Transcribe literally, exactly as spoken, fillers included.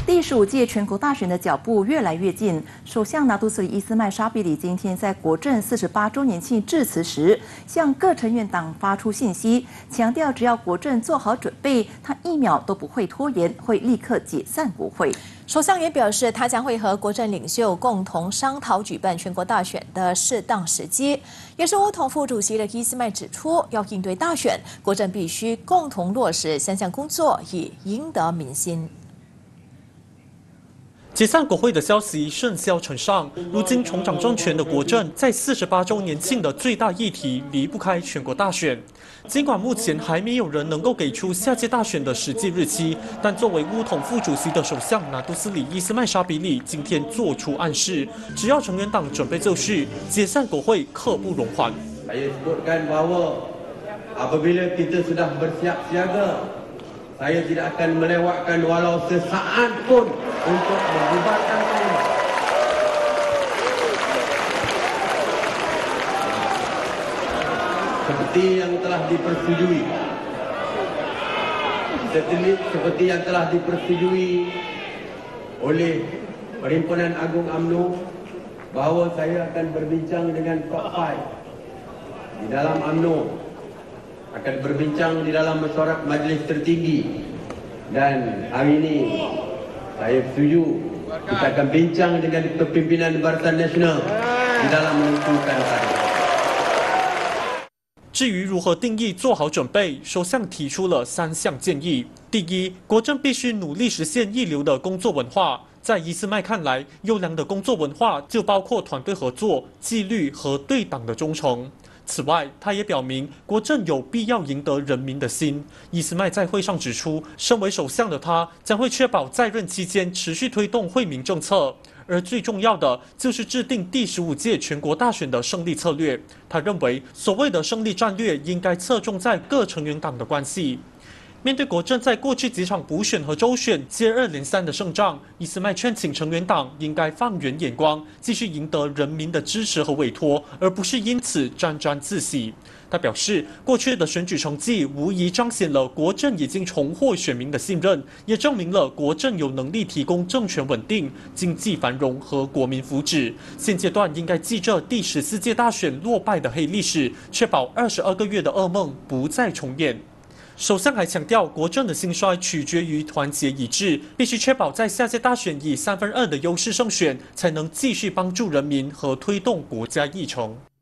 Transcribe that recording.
第十五届全国大选的脚步越来越近。首相拿督斯里伊斯麦沙比里今天在国政四十八周年庆致辞时，向各成员党发出信息，强调只要国政做好准备，他一秒都不会拖延，会立刻解散国会。 首相也表示，他将会和国政领袖共同商讨举办全国大选的适当时机。也是乌统副主席的伊斯麦指出，要应对大选，国政必须共同落实三项工作，以赢得民心。 解散国会的消息甚嚣尘上，如今重掌政权的国政在四十八周年庆的最大议题离不开全国大选。尽管目前还没有人能够给出下届大选的实际日期，但作为乌统副主席的首相拿督斯里伊斯麦沙比里今天做出暗示，只要成员党准备就绪，解散国会刻不容缓。 Saya sebutkan bahawa apabila kita sudah bersiap siaga, saya tidak akan melewatkan walau sesaat pun untuk membubarkan parlimen. Seperti yang telah dipersetujui, seperti yang telah dipersetujui oleh Perhimpunan Agung U M N O, bahawa saya akan berbincang dengan top lima di dalam U M N O, akan berbincang di dalam mesyuarat majlis tertinggi, dan hari ini saya setuju kita akan bincang dengan kepimpinan Barisan Nasional di dalam menentukan tarikh. 至于如何定义做好准备，首相提出了三项建议。第一，国政必须努力实现一流的工作文化。在伊斯麦看来，优良的工作文化就包括团队合作、纪律和对党的忠诚。 此外，他也表明，国政有必要赢得人民的心。伊斯麦在会上指出，身为首相的他将会确保在任期间持续推动惠民政策，而最重要的就是制定第十五届全国大选的胜利策略。他认为，所谓的胜利战略应该侧重在各成员党的关系。 面对国政在过去几场补选和州选接二连三的胜仗，伊斯麦劝请成员党应该放远眼光，继续赢得人民的支持和委托，而不是因此沾沾自喜。他表示，过去的选举成绩无疑彰显了国政已经重获选民的信任，也证明了国政有能力提供政权稳定、经济繁荣和国民福祉。现阶段应该记着第十四届大选落败的黑历史，确保二十二个月的噩梦不再重演。 首相还强调，国政的兴衰取决于团结一致，必须确保在下届大选以三分二的优势胜选，才能继续帮助人民和推动国家议程。